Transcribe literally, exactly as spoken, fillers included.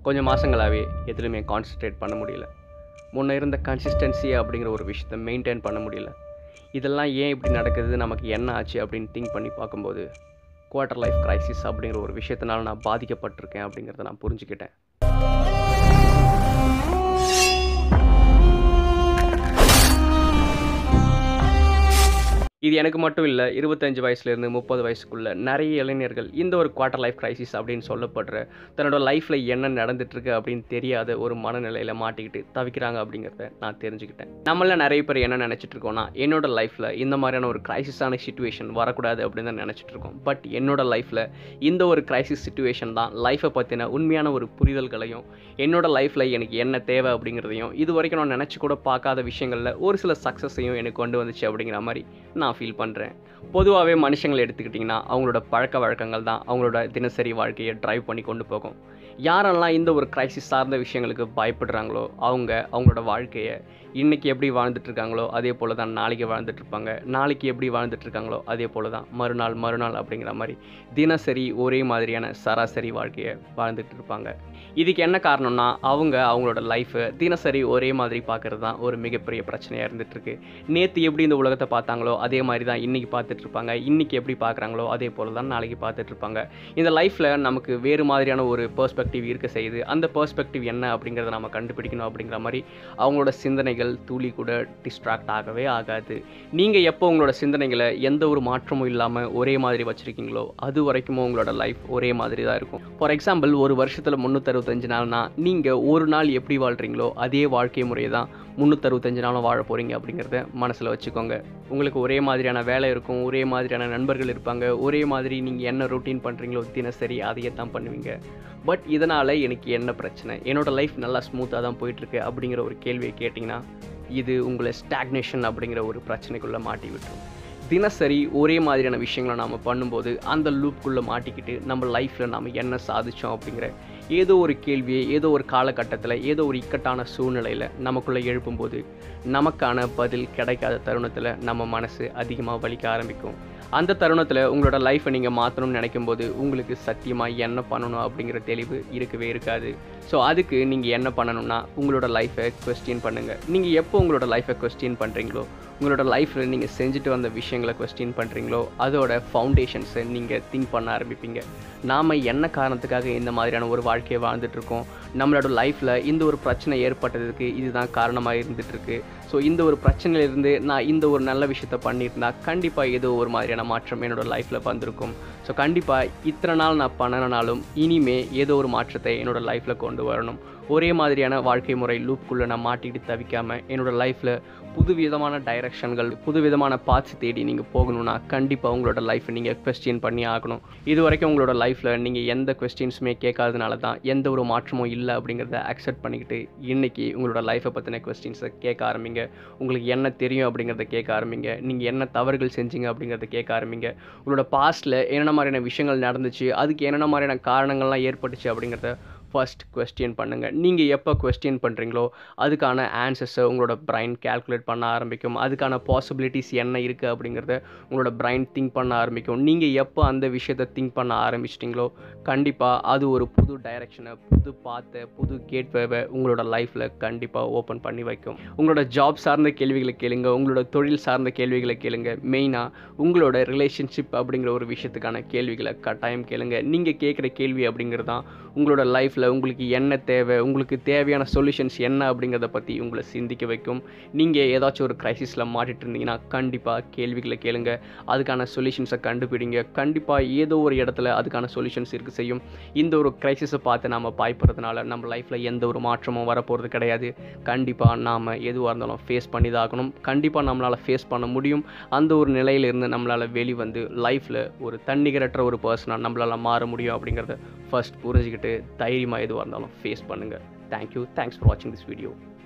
கொஞ்சம் மாதங்களாகவே எதுலையுமே கான்சன்ட்ரேட் பண்ண முடியல. முன்னே இருந்த கன்சிஸ்டன்சி அப்படிங்கிற ஒரு விஷயத்தை மெயின்டைன் பண்ண முடியல. இதெல்லாம் ஏன் இப்படி நடக்குது, நமக்கு என்ன ஆச்சு அப்படின்னு திங்க் பண்ணி பார்க்கும்போது குவார்ட்டர் லைஃப் கிரைசிஸ் அப்படிங்கிற ஒரு விஷயத்தினால நான் பாதிக்கப்பட்டிருக்கேன் அப்படிங்கிறத நான் புரிஞ்சுக்கிட்டேன். இது எனக்கு மட்டும் இல்லை, இருபத்தஞ்சு வயசுலேருந்து முப்பது வயசுக்குள்ளே நிறைய இளைஞர்கள் இந்த ஒரு குவார்ட்டர் லைஃப் கிரைசிஸ் அப்படின்னு சொல்லப்படுற தன்னோட லைஃப்பில் என்ன நடந்துட்டுருக்கு அப்படின்னு தெரியாத ஒரு மனநிலையில் மாட்டிக்கிட்டு தவிக்கிறாங்க அப்படிங்கிறத நான் தெரிஞ்சுக்கிட்டேன். நம்மள நிறைய பேர் என்ன நினச்சிட்டு இருக்கோம்னா, என்னோட லைஃப்பில் இந்த மாதிரியான ஒரு கிரைசிஸான சிச்சுவேஷன் வரக்கூடாது அப்படின்னு தான் நினச்சிட்டு இருக்கோம். பட் என்னோட லைஃப்பில் இந்த ஒரு கிரைசிஸ் சிச்சுவேஷன் தான் லைஃப்பை பற்றின உண்மையான ஒரு புரிதல்களையும், என்னோட லைஃப்பில் எனக்கு என்ன தேவை அப்படிங்கிறதையும், இது வரைக்கும் நான் நினச்சி கூட பார்க்காத விஷயங்களில் ஒரு சில சக்ஸஸையும் எனக்கு கொண்டு வந்துச்சு அப்படிங்கிற மாதிரி நான் ஃபீல் பண்ணுறேன். பொதுவாகவே மனுஷங்களை எடுத்துக்கிட்டிங்கன்னா அவங்களோட பழக்க வழக்கங்கள் தான் அவங்களோட தினசரி வாழ்க்கையை ட்ரைவ் பண்ணி கொண்டு போகும். யாரெல்லாம் இந்த ஒரு கிரைசிஸ் சார்ந்த விஷயங்களுக்கு பயப்படுறாங்களோ அவங்க அவங்களோட வாழ்க்கையை இன்றைக்கி எப்படி வாழ்ந்துட்டுருக்காங்களோ அதே போல் தான் நாளைக்கு வாழ்ந்துட்டுருப்பாங்க. நாளைக்கு எப்படி வாழ்ந்துட்டுருக்காங்களோ அதே போல் தான் மறுநாள் மறுநாள் அப்படிங்கிற மாதிரி தினசரி ஒரே மாதிரியான சராசரி வாழ்க்கையை வாழ்ந்துட்டு இருப்பாங்க. இதுக்கு என்ன காரணம்னா, அவங்க அவங்களோட லைஃப்பை தினசரி ஒரே மாதிரி பார்க்குறது தான் ஒரு மிகப்பெரிய பிரச்சனையாக இருந்துகிட்ருக்கு. நேற்று எப்படி இந்த உலகத்தை பார்த்தாங்களோ அதே மாதிரி தான் இன்றைக்கி பார்த்துட்ருப்பாங்க. இன்றைக்கி எப்படி பார்க்குறாங்களோ அதே போல் தான் நாளைக்கு பார்த்துட்ருப்பாங்க. இந்த லைஃப்பில் நமக்கு வேறு மாதிரியான ஒரு பெர்ஸ்பெக்டிவ் இருக்க செய்யுது. அந்த பெர்ஸ்பெக்டிவ் என்ன அப்படிங்கிறத நம்ம கண்டுபிடிக்கணும் அப்படிங்கிற மாதிரி அவங்களோட சிந்தனைகள் துளி கூட டிஸ்ட்ராக்ட் ஆகவே ஆகாது. நீங்கள் எப்போ உங்களோட சிந்தனைகளை எந்த ஒரு மாற்றமும் இல்லாமல் ஒரே மாதிரி வச்சுருக்கீங்களோ அது வரைக்கும் உங்களோட லைஃப் ஒரே மாதிரி தான் இருக்கும். ஃபார் எக்ஸாம்பிள், ஒரு வருஷத்தில் முந்நூற்றறுபத்தஞ்சு நாள்னா நீங்கள் ஒரு நாள் எப்படி வாழ்கிறீங்களோ அதே வாழ்க்கை முறையை தான் முந்நூற்றறுபத்தஞ்சு நாளும் வாழ போகிறீங்க அப்படிங்கிறத மனசில் வச்சுக்கோங்க. உங்களுக்கு ஒரே மாதிரியான வேலை இருக்கும், ஒரே மாதிரியான நண்பர்கள் இருப்பாங்க, ஒரே மாதிரி நீங்கள் என்ன ரொட்டீன் பண்ணுறீங்களோ தினசரி அதையே தான் பண்ணுவீங்க. பட் இதனால் எனக்கு என்ன பிரச்சனை, என்னோடய லைஃப் நல்லா ஸ்மூத்தாக தான் போயிட்டுருக்கு அப்படிங்கிற ஒரு கேள்வியை கேட்டிங்கன்னா இது உங்களை ஸ்டாக்னேஷன் அப்படிங்கிற ஒரு பிரச்சனைக்குள்ளே மாட்டி விட்டுரும். தினசரி ஒரே மாதிரியான விஷயங்களை நாம் பண்ணும்போது அந்த லூப்புக்குள்ளே மாட்டிக்கிட்டு நம்ம லைஃப்பில் நாம் என்ன சாதித்தோம் அப்படிங்கிற ஏதோ ஒரு கேள்வியை ஏதோ ஒரு காலகட்டத்தில் ஏதோ ஒரு இக்கட்டான சூழ்நிலையில் நமக்குள்ளே எழுப்பும்போது நமக்கான பதில் கிடைக்காத தருணத்தில் நம்ம மனசு அதிகமாக வலிக்க ஆரம்பிக்கும். அந்த தருணத்தில் உங்களோட லைஃப்பை நீங்கள் மாற்றணும்னு நினைக்கும் போது உங்களுக்கு சத்தியமாக என்ன பண்ணணும் அப்படிங்கிற தெளிவு இருக்கவே இருக்காது. ஸோ அதுக்கு நீங்கள் என்ன பண்ணணும்னா, உங்களோட லைஃப்பை கொஸ்டின் பண்ணுங்கள். நீங்கள் எப்போ உங்களோட லைஃப்பை கொஸ்டின் பண்ணுறீங்களோ, உங்களோட லைஃப்பில் நீங்கள் செஞ்சுட்டு வந்த விஷயங்களை கொஸ்டின் பண்ணுறீங்களோ அதோட ஃபவுண்டேஷன்ஸை நீங்கள் திங்க் பண்ண ஆரம்பிப்பீங்க. நாம் என்ன காரணத்துக்காக இந்த மாதிரியான ஒரு வாழ்க்கையை வாழ்ந்துட்டுருக்கோம், நம்மளோட லைஃப்பில் இந்த ஒரு பிரச்சனை ஏற்பட்டதுக்கு இதுதான் காரணமாக இருந்துகிட்ருக்கு. ஸோ இந்த ஒரு பிரச்சனையிலேருந்து நான் இந்த ஒரு நல்ல விஷயத்த பண்ணியிருந்தா கண்டிப்பாக ஏதோ ஒரு மாதிரியான மாற்றம் என்னோடய லைஃப்பில் வந்திருக்கும். ஸோ கண்டிப்பாக இத்தனை நாள் நான் பண்ணினாலும் இனிமே ஏதோ ஒரு மாற்றத்தை என்னோடய லைஃப்பில் கொண்டு வரணும். ஒரே மாதிரியான வாழ்க்கை முறை லூப்புக்குள்ளே நான் மாட்டிக்கிட்டு தவிக்காமல் என்னோடய லைஃப்பில் புது விதமான டைரெக்ஷன்கள், புது விதமான பாத்ஸ் தேடி நீங்கள் போகணுன்னா கண்டிப்பாக உங்களோட லைஃப்பை நீங்கள் கொஸ்டின் பண்ணி ஆகணும். இது வரைக்கும் உங்களோட லைஃப்பில் நீங்கள் எந்த கொஸ்டின்ஸுமே கேட்காதனால தான் எந்த ஒரு மாற்றமும் இல்லை அப்படிங்கிறத அக்செப்ட் பண்ணிக்கிட்டு இன்றைக்கி உங்களோட லைஃப்பை பற்றின கொஸ்டின்ஸை கேட்க ஆரம்பிங்க. உங்களுக்கு என்ன தெரியும் அப்படிங்கிறத கேட்க ஆரம்பிங்க. நீங்கள் என்ன தவறுகள் செஞ்சீங்க அப்படிங்கிறத கேட்க ஆரம்பிங்க. உங்களோட பாஸ்ட்டில் என்னென்ன மாதிரியான விஷயங்கள் நடந்துச்சு, அதுக்கு என்னென்ன மாதிரியான காரணங்கள்லாம் ஏற்பட்டுச்சு அப்படிங்கிறத ஃபர்ஸ்ட் கொஸ்டின் பண்ணுங்கள். நீங்கள் எப்போ கொஸ்டின் பண்ணுறீங்களோ அதுக்கான ஆன்சர்ஸை உங்களோட பிரைன் கேல்குலேட் பண்ண ஆரம்பிக்கும். அதுக்கான பாசிபிலிட்டிஸ் என்ன இருக்குது அப்படிங்கிறத உங்களோட பிரைன் திங்க் பண்ண ஆரம்பிக்கும். நீங்கள் எப்போ அந்த விஷயத்தை திங்க் பண்ண ஆரம்பிச்சிட்டிங்களோ கண்டிப்பாக அது ஒரு புது டைரெக்ஷனை, புது பாத்தை, புது கேட்வேவை உங்களோட லைஃப்பில் கண்டிப்பாக ஓப்பன் பண்ணி வைக்கும். உங்களோட ஜாப் சார்ந்த கேள்விகளை கேளுங்க, உங்களோட தொழில் சார்ந்த கேள்விகளை கேளுங்க. மெயினாக உங்களோட ரிலேஷன்ஷிப் அப்படிங்கிற ஒரு விஷயத்துக்கான கேள்விகளை கட்டாயம் கேளுங்க. நீங்கள் கேட்குற கேள்வி அப்படிங்கிறது தான் உங்களோட லைஃப்பில் உங்களுக்கு என்ன தேவை, உங்களுக்கு தேவையான சொல்யூஷன்ஸ் என்ன அப்படிங்கிறத பற்றி உங்களை சிந்திக்க வைக்கும். நீங்கள் ஏதாச்சும் ஒரு கிரைசிஸில் மாட்டிட்டு இருந்தீங்கன்னா கண்டிப்பாக கேள்விகளை கேளுங்க, அதுக்கான சொல்யூஷன்ஸை கண்டுபிடிங்க. கண்டிப்பாக ஏதோ ஒரு இடத்துல அதுக்கான சொல்யூஷன்ஸ் இருக்க செய்யும். இந்த ஒரு கிரைசிஸை பார்த்து நாம் பயப்படுறதுனால நம்ம லைஃப்பில் எந்த ஒரு மாற்றமும் வரப்போகிறது கிடையாது. கண்டிப்பாக நாம் எதுவாக இருந்தாலும் ஃபேஸ் பண்ணி தான் ஆகணும். கண்டிப்பாக நம்மளால் ஃபேஸ் பண்ண முடியும். அந்த ஒரு நிலையிலிருந்து நம்மளால் வெளிவந்து லைஃப்பில் ஒரு தன்னிகரற்ற ஒரு பர்சனாக நம்மளால் மாற முடியும் அப்படிங்கிறத ஃபர்ஸ்ட் புரிஞ்சுக்கிட்டு தைரியமாக எதுவாக இருந்தாலும் ஃபேஸ் பண்ணுங்கள். தேங்க்யூ. தேங்க்ஸ் ஃபார் வாட்சிங் திஸ் வீடியோ.